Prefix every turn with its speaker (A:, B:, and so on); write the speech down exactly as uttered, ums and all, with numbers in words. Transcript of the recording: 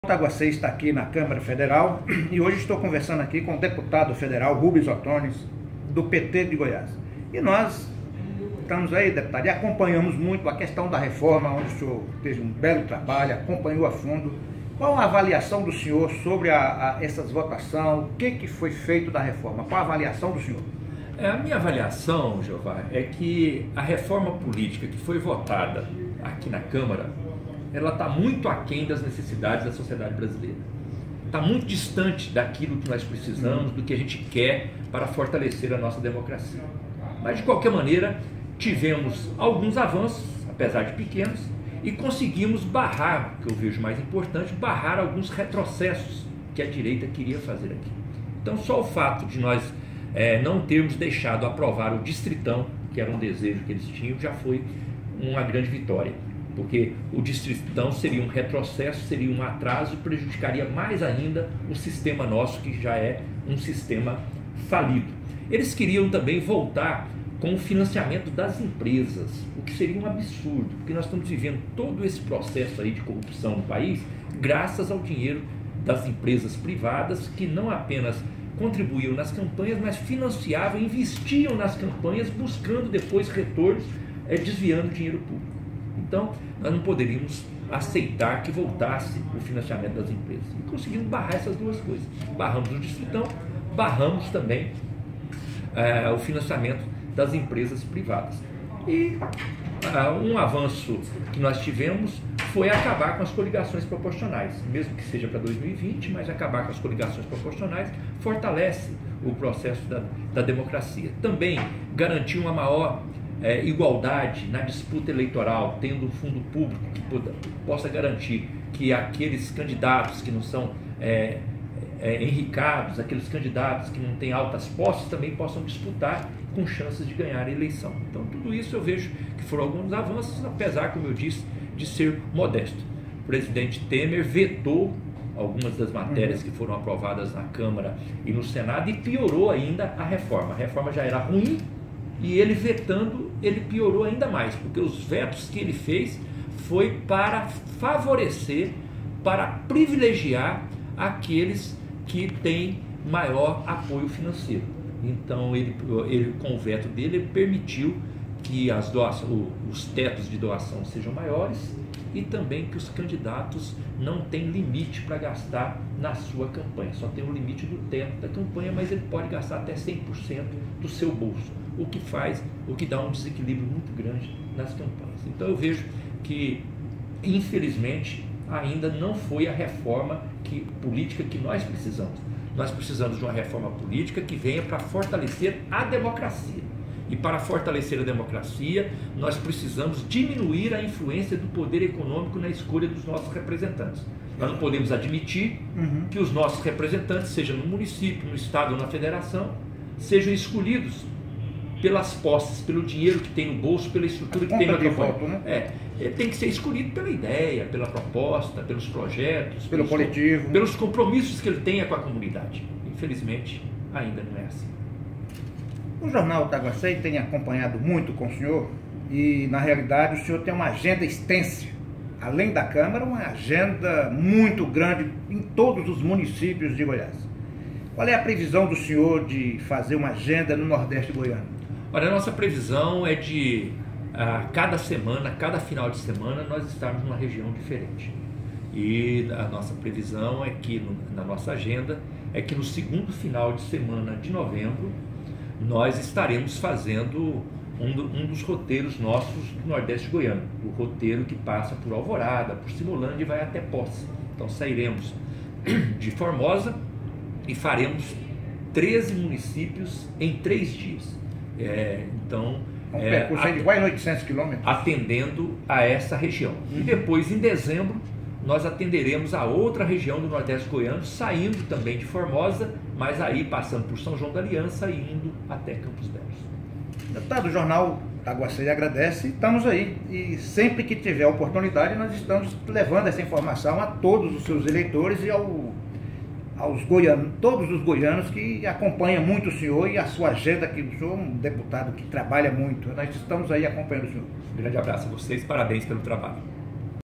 A: Taguacei está aqui na Câmara Federal e hoje estou conversando aqui com o deputado federal Rubens Ottoni, do P T de Goiás. E nós estamos aí, deputado, e acompanhamos muito a questão da reforma, onde o senhor fez um belo trabalho, acompanhou a fundo. Qual a avaliação do senhor sobre a, a, essas votações? O que, que foi feito da reforma? Qual a avaliação do senhor?
B: É, a minha avaliação, Jeová, é que a reforma política que foi votada aqui na Câmara, ela está muito aquém das necessidades da sociedade brasileira. Está muito distante daquilo que nós precisamos, do que a gente quer para fortalecer a nossa democracia. Mas, de qualquer maneira, tivemos alguns avanços, apesar de pequenos, e conseguimos barrar, o que eu vejo mais importante, barrar alguns retrocessos que a direita queria fazer aqui. Então, só o fato de nós é, não termos deixado aprovar o distritão, que era um desejo que eles tinham, já foi uma grande vitória. Porque o distritão seria um retrocesso, seria um atraso e prejudicaria mais ainda o sistema nosso, que já é um sistema falido. Eles queriam também voltar com o financiamento das empresas, o que seria um absurdo, porque nós estamos vivendo todo esse processo aí de corrupção no país graças ao dinheiro das empresas privadas, que não apenas contribuíam nas campanhas, mas financiavam, investiam nas campanhas, buscando depois retornos, é, desviando dinheiro público. Então, nós não poderíamos aceitar que voltasse o financiamento das empresas. E conseguimos barrar essas duas coisas. Barramos o distritão, barramos também é, o financiamento das empresas privadas. E é, um avanço que nós tivemos foi acabar com as coligações proporcionais. Mesmo que seja para dois mil e vinte, mas acabar com as coligações proporcionais fortalece o processo da, da democracia. Também garantiu uma maior É, igualdade na disputa eleitoral, tendo um fundo público que poda, possa garantir que aqueles candidatos que não são é, é, enricados, aqueles candidatos que não têm altas posses, também possam disputar com chances de ganhar a eleição. Então, tudo isso eu vejo que foram alguns avanços, apesar, como eu disse, de ser modesto. O presidente Temer vetou algumas das matérias que foram aprovadas na Câmara e no Senado e piorou ainda a reforma. A reforma já era ruim, e ele vetando, ele piorou ainda mais, porque os vetos que ele fez foi para favorecer, para privilegiar aqueles que têm maior apoio financeiro. Então, ele, ele com o veto dele, ele permitiu que as doações, os tetos de doação sejam maiores e também que os candidatos não têm limite para gastar na sua campanha. Só tem o limite do teto da campanha, mas ele pode gastar até cem por cento do seu bolso, o que faz, o que dá um desequilíbrio muito grande nas campanhas. Então eu vejo que, infelizmente, ainda não foi a reforma que, política que nós precisamos. Nós precisamos de uma reforma política que venha para fortalecer a democracia. E para fortalecer a democracia, nós precisamos diminuir a influência do poder econômico na escolha dos nossos representantes. Nós não podemos admitir uhum. que os nossos representantes, seja no município, no estado ou na federação, sejam escolhidos pelas posses, pelo dinheiro que tem no bolso, pela estrutura que tem na campanha. Voto, né? é, é, tem que ser escolhido pela ideia, pela proposta, pelos projetos,
A: pelo
B: pelos,
A: coletivo,
B: pelos compromissos que ele tenha com a comunidade. Infelizmente, ainda não é assim.
A: O jornal Taguacei tem acompanhado muito com o senhor e, na realidade, o senhor tem uma agenda extensa, além da Câmara, uma agenda muito grande em todos os municípios de Goiás. Qual é a previsão do senhor de fazer uma agenda no Nordeste goiano?
B: Olha, a nossa previsão é de, a cada semana, cada final de semana, nós estarmos numa região diferente. E a nossa previsão é que, no, na nossa agenda, é que no segundo final de semana de novembro, nós estaremos fazendo um, do, um dos roteiros nossos do Nordeste goiano. O roteiro que passa por Alvorada, por Simolândia e vai até Posse. Então sairemos de Formosa e faremos treze municípios em três dias. É, então,
A: um é, percurso
B: at-
A: de quase oitocentos quilômetros.
B: Atendendo a essa região. Uhum. E depois, em dezembro, nós atenderemos a outra região do Nordeste goiano, saindo também de Formosa, mas aí passando por São João da Aliança e indo até Campos Belos.
A: Deputado, o jornal Taguacei agradece, estamos aí. E sempre que tiver oportunidade, nós estamos levando essa informação a todos os seus eleitores e ao, aos goianos, todos os goianos que acompanham muito o senhor e a sua agenda, que o senhor é um deputado que trabalha muito. Nós estamos aí acompanhando o senhor.
B: Um grande abraço a vocês, parabéns pelo trabalho.